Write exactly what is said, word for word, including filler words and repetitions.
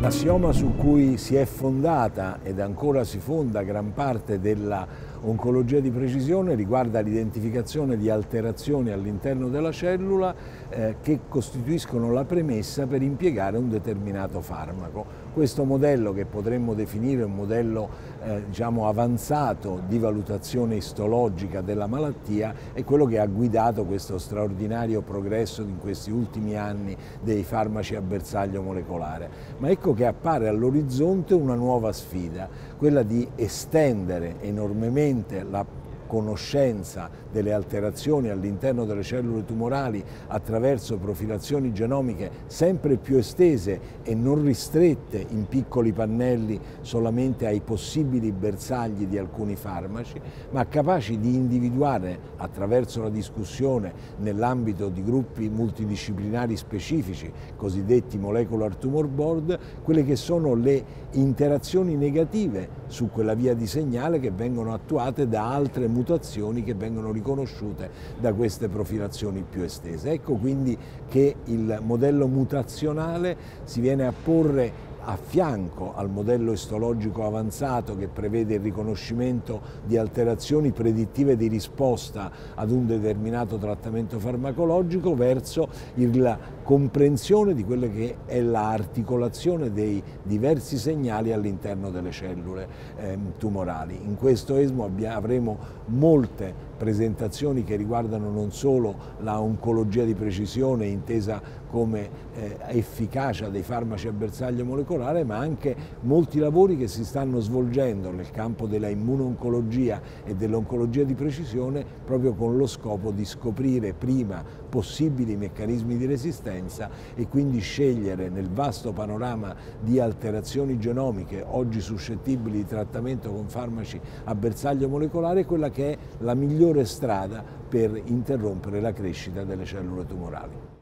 L'assioma su cui si è fondata ed ancora si fonda gran parte della oncologia di precisione riguarda l'identificazione di alterazioni all'interno della cellula eh, che costituiscono la premessa per impiegare un determinato farmaco. Questo modello, che potremmo definire un modello eh, diciamo avanzato di valutazione istologica della malattia, è quello che ha guidato questo straordinario progresso in questi ultimi anni dei farmaci a bersaglio molecolare. Ma ecco che appare all'orizzonte una nuova sfida, quella di estendere enormemente la conoscenza delle alterazioni all'interno delle cellule tumorali attraverso profilazioni genomiche sempre più estese e non ristrette in piccoli pannelli solamente ai possibili bersagli di alcuni farmaci, ma capaci di individuare attraverso la discussione nell'ambito di gruppi multidisciplinari specifici, cosiddetti molecular tumor board, quelle che sono le interazioni negative su quella via di segnale che vengono attuate da altre mutazioni che vengono riconosciute da queste profilazioni più estese. Ecco quindi che il modello mutazionale si viene a porre a fianco al modello istologico avanzato, che prevede il riconoscimento di alterazioni predittive di risposta ad un determinato trattamento farmacologico, verso la comprensione di quella che è l'articolazione dei diversi segnali all'interno delle cellule eh, tumorali. In questo esmo avremo molte presentazioni che riguardano non solo la oncologia di precisione intesa come eh, efficacia dei farmaci a bersaglio molecolare, ma anche molti lavori che si stanno svolgendo nel campo della immuno-oncologia e dell'oncologia di precisione, proprio con lo scopo di scoprire prima possibili meccanismi di resistenza e quindi scegliere nel vasto panorama di alterazioni genomiche oggi suscettibili di trattamento con farmaci a bersaglio molecolare quella che è la migliore strada per interrompere la crescita delle cellule tumorali.